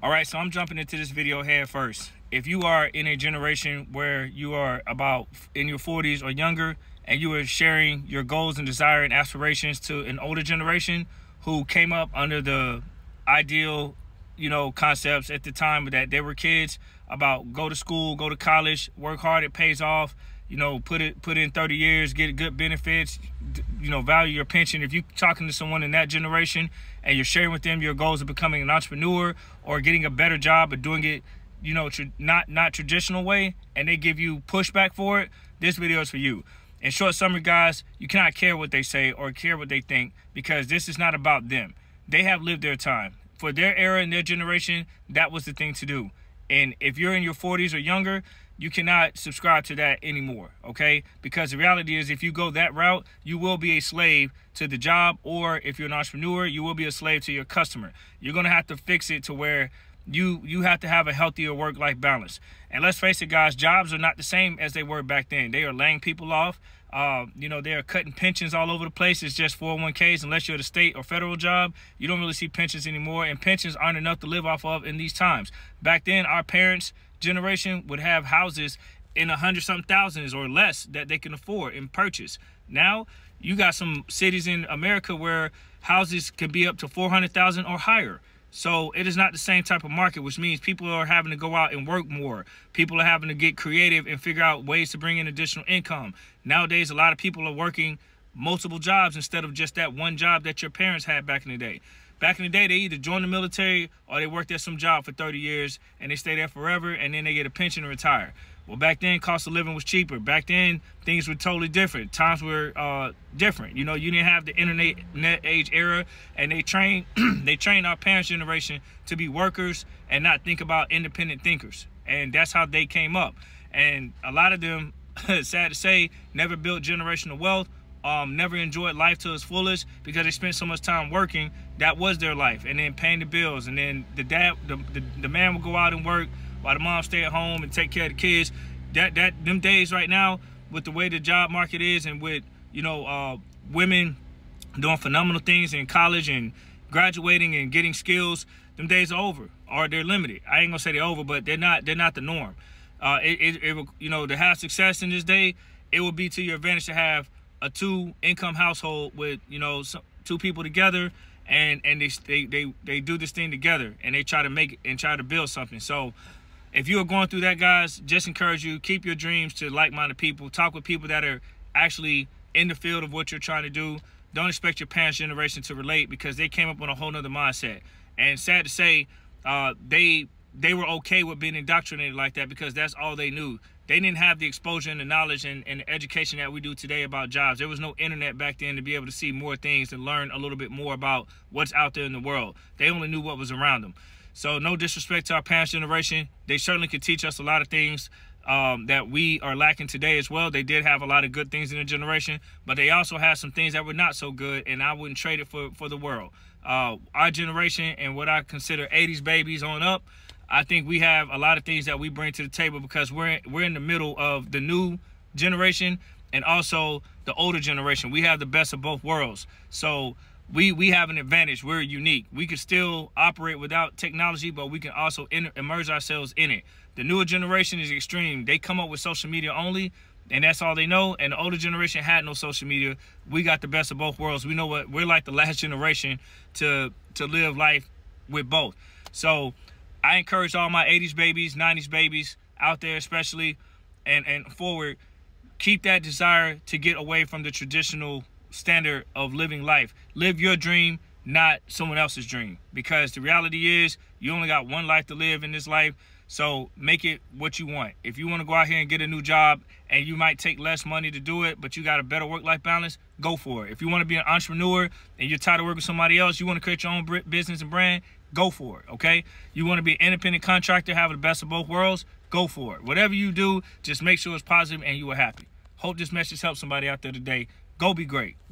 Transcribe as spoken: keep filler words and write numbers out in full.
All right, so I'm jumping into this video head first. If you are in a generation where you are about in your forties or younger, and you are sharing your goals and desire and aspirations to an older generation who came up under the ideal, you know, concepts at the time that they were kids about go to school, go to college, work hard, it pays off, you know, put it put in thirty years, get good benefits, you know, value your pension. If you're talking to someone in that generation and you're sharing with them your goals of becoming an entrepreneur or getting a better job or doing it, you know, tra not not traditional way, and they give you pushback for it, this video is for you. In short summary, guys, you cannot care what they say or care what they think, because this is not about them. They have lived their time. For their era and their generation, that was the thing to do. And if you're in your forties or younger, you cannot subscribe to that anymore, okay? Because the reality is, if you go that route, you will be a slave to the job, or if you're an entrepreneur, you will be a slave to your customer. You're gonna have to fix it to where you you have to have a healthier work-life balance. And let's face it, guys, jobs are not the same as they were back then. They are laying people off. Uh, you know, they're cutting pensions all over the place. It's just four oh one Ks. Unless you're at a state or federal job, you don't really see pensions anymore, and pensions aren't enough to live off of in these times. Back then, our parents' generation would have houses in a hundred something thousands or less that they can afford and purchase. Now, you got some cities in America where houses can be up to four hundred thousand or higher. So it is not the same type of market, which means people are having to go out and work more. People are having to get creative and figure out ways to bring in additional income. Nowadays, a lot of people are working multiple jobs instead of just that one job that your parents had back in the day. Back in the day, they either joined the military or they worked at some job for thirty years and they stay there forever, and then they get a pension and retire. Well, back then, cost of living was cheaper. Back then, things were totally different. Times were uh, different. You know, you didn't have the internet net age era, and they trained they trained our parents' generation to be workers and not think about independent thinkers. And that's how they came up. And a lot of them, sad to say, never built generational wealth, um, never enjoyed life to its fullest because they spent so much time working. That was their life, and then paying the bills. And then the dad, the, the, the man would go out and work, while the mom stay at home and take care of the kids. That that them days right now, with the way the job market is, and with, you know, uh, women doing phenomenal things in college and graduating and getting skills, them days are over, or they're limited. I ain't gonna say they're over, but they're not they're not the norm. Uh, it, it, it will, you know, to have success in this day, it will be to your advantage to have a two income household with, you know, some, two people together, and and they, they they they do this thing together, and they try to make it and try to build something. So if you are going through that, guys, just encourage you, keep your dreams to like-minded people. Talk with people that are actually in the field of what you're trying to do. Don't expect your parents' generation to relate, because they came up with a whole nother mindset. And sad to say, uh, they they were okay with being indoctrinated like that, because that's all they knew. They didn't have the exposure and the knowledge and, and the education that we do today about jobs. There was no internet back then to be able to see more things and learn a little bit more about what's out there in the world. They only knew what was around them. So no disrespect to our parents' generation. They certainly could teach us a lot of things um, that we are lacking today as well. They did have a lot of good things in their generation, but they also had some things that were not so good, and I wouldn't trade it for, for the world. Uh, our generation, and what I consider eighties babies on up, I think we have a lot of things that we bring to the table, because we're, we're in the middle of the new generation and also the older generation. We have the best of both worlds. So We we have an advantage. We're unique. We can still operate without technology, but we can also in, immerse ourselves in it. The newer generation is extreme. They come up with social media only, and that's all they know. And the older generation had no social media. We got the best of both worlds. We know what we're like, the last generation to to live life with both. So I encourage all my eighties babies, nineties babies out there, especially, and and forward, keep that desire to get away from the traditional standard of living life. Live your dream, not someone else's dream, because the reality is you only got one life to live in this life. So make it what you want. If you want to go out here and get a new job, and you might take less money to do it, but you got a better work-life balance, go for it. If you want to be an entrepreneur and you're tired of working with somebody else, you want to create your own business and brand, go for it, okay? You want to be an independent contractor, have the best of both worlds, go for it. Whatever you do, just make sure it's positive and you are happy. Hope this message helps somebody out there today. Go be great.